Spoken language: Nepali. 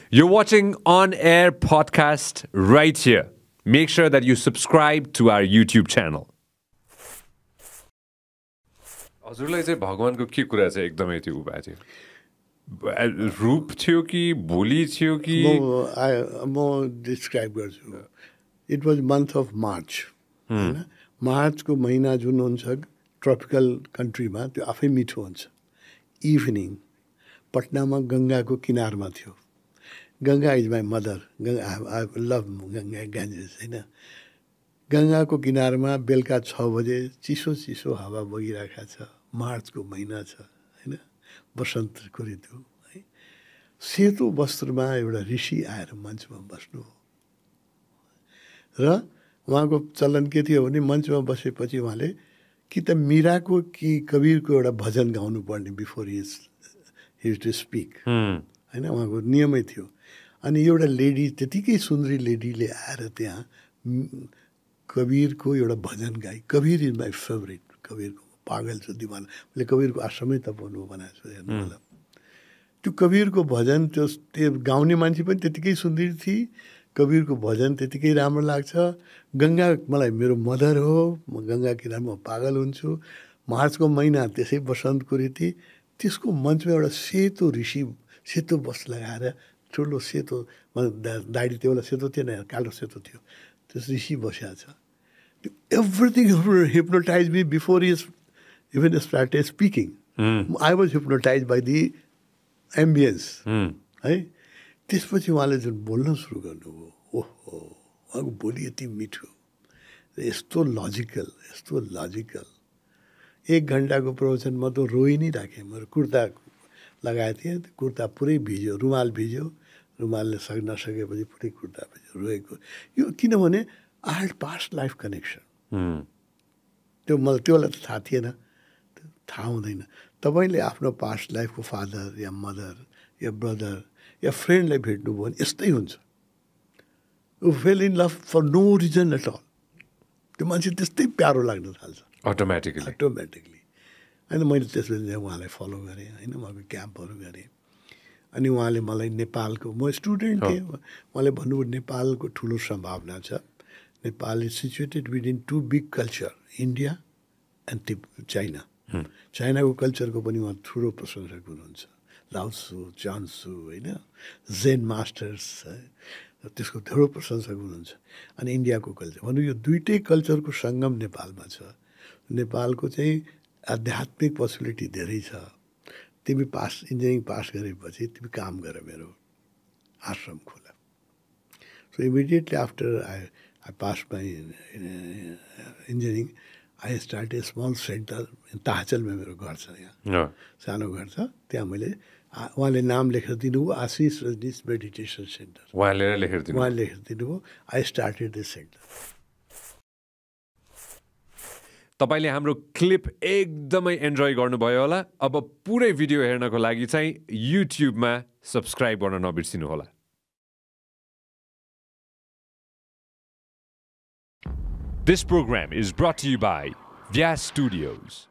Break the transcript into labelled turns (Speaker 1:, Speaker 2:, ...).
Speaker 1: You're watching On Air podcast right here. Make sure that you subscribe to our YouTube channel. हजुरलाई चाहिँ भगवानको के कुरा चाहिँ एकदमै त्यो उभा थियो रूप थियो कि बोली थियो कि
Speaker 2: म डिस्क्राइब गर्छु it was month of March हैन मार्चको महिना जुन हुन्छ ट्रपिकल कन्ट्रीमा त्यो आफै मिठो हुन्छ इभिनिङ पटनामा गङ्गाको किनारमा थियो Ganga is my mother I love Ganga Ganges हैन गङ्गाको किनारमा बेलुका 6 बजे चिसो चिसो हावा बगिरहेको छ मार्चको महिना छ हैन वसन्तको ऋतु है सेतो वस्त्रमा एउटा ऋषि आएर मञ्चमा बस्नु र उहाँको चलन के थियो भने मञ्चमा बसेपछि उहाँले कि त मीराको कि कबीरको एउटा भजन गाउनु पर्ने बिफोर ही टु स्पिक हैन उहाँको नियमै थियो अनि एउटा लेडी त्यतिकै सुन्दरी लेडीले आएर त्यहाँ कबीरको एउटा भजन गाई कबीर इज माई फेभरेट कबीरको पागल छु दिवाना मैले कबीरको आश्रमै तपनु बनाएको छु हेर्नु होला त्यो कबीरको भजन त्यो गाउने मान्छे पनि त्यतिकै सुन्दरी थिए कबीरको भजन त्यतिकै राम्रो लाग्छ गङ्गा मलाई मेरो मदर हो म गङ्गा किनारमा पागल हुन्छु मार्चको महिना त्यसै वसन्तको ऋतु त्यसको मञ्चमा एउटा सेतो ऋषि सेतो वस्त्र लगाएर ठुलो सेतो दाढी त्यो बेला सेतो थिएन कालो सेतो थियो त्यस ऋषि बसेको छ everything hypnotized me before he even started speaking. I was hypnotized by the ambience. है त्यसपछि उहाँले जुन बोल्न सुरु गर्नुभयो ओहो उहाँको बोली यति मिठो यस्तो लजिकल 1 घन्टाको प्रवचनमा त रोइ नै राखेँ मेरो कुर्ता लगाएको थिएँ कुर्ता पुरै भिज्यो रुमाल भिज्यो रुमालले नसकेपछि पुरै कुर्ता भिज्यो रोएको यो किनभने I had past life connection त्यो मलाई त्यो बेला त थाहा थिएन थाहा हुँदैन तपाईँले आफ्नो पास्ट लाइफको फादर या मदर या ब्रदर या फ्रेन्डलाई भेट्नुभयो भने यस्तै हुन्छ you fall in love for no reason at all त्यो मान्छे त्यस्तै प्यारो लाग्न थाल्छ अटोमेटिकली होइन मैले त्यसपछि उहाँलाई फलो गरेँ होइन उहाँको क्याम्पहरू गरेँ अनि उहाँले मलाई नेपालको म स्टुडेन्ट थिएँ उहाँले भन्नुभयो नेपालको ठुलो सम्भावना छ Nepal is situated within 2 big culture India and China चाइनाको कल्चरको पनि उहाँ ठुलो प्रशंसक हुनुहुन्छ लाओत्सु चान्सु होइन जेन मास्टर्स त्यसको ठुलो प्रशंसक हुनुहुन्छ अनि इन्डियाको कल्चर भनौँ यो दुइटै कल्चरको सङ्गम नेपालमा छ नेपालको चाहिँ आध्यात्मिक पोसिबिलिटी धेरै छ तिमी इन्जिनियरिङ पास गरेपछि तिमी काम गर मेरो आश्रम खोला so immediately after I passed my engineering. I started a small center in ताहचलमा मेरो घर छ यहाँ सानो घर छ त्यहाँ मैले उहाँले नाम लेखेर दिनुभयो आशिष रजनीश मेडिटेसन सेन्टर उहाँले लेखेर दिनुभयो आई स्टार्टेड दिस सेन्टर
Speaker 1: तपाईले हाम्रो क्लिप एकदमै एन्जोय गर्नुभयो होला अब पुरै भिडियो हेर्नको लागि चाहिँ युट्युबमा सब्स्क्राइब गर्न नबिर्सिनु होला This program is brought to you by Vyas Studios.